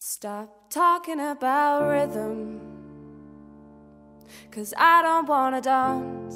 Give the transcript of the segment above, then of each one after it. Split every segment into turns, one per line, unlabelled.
Stop talking about rhythm, 'cause I don't wanna dance.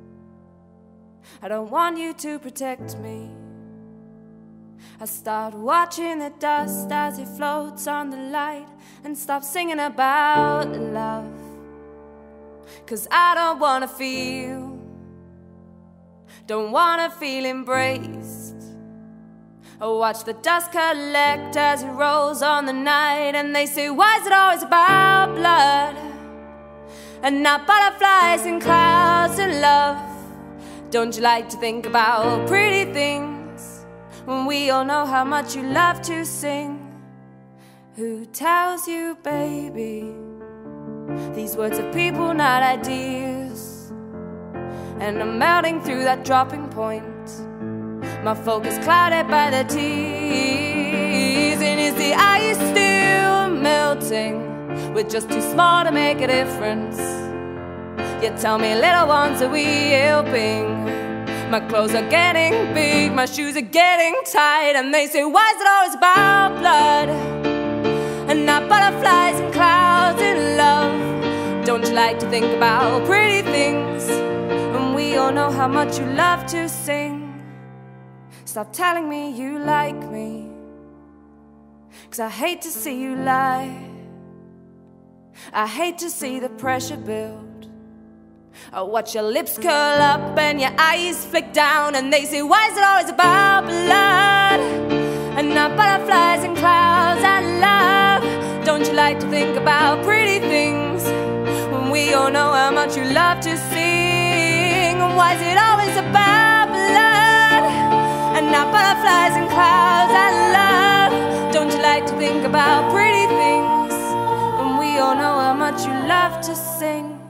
I don't want you to protect me. I start watching the dust as it floats on the light, and stop singing about love, 'cause I don't wanna feel, don't wanna feel embraced. I watch the dust collect as it rolls on the night, and they say, why is it always about blood and not butterflies and clouds and love? Don't you like to think about pretty things when we all know how much you love to sing? Who tells you, baby, these words are people, not ideas? And I'm melting through that dropping point, my focus clouded by the tears. And is the ice still melting? We're just too small to make a difference. You tell me, little ones, are we helping? My clothes are getting big, my shoes are getting tight, and they say, why is it always about blood and not butterflies and clouds and love? Don't you like to think about pretty things when we all know how much you love to sing? Stop telling me you like me, 'cause I hate to see you lie. I hate to see the pressure build. I watch your lips curl up and your eyes flick down, and they say, why is it always about blood and not butterflies and clouds and love? Don't you like to think about pretty things when we all know how much you love to sing? And why is it always about blood and not butterflies and clouds and love? Don't you like to think about pretty things when we all know how much you love to sing?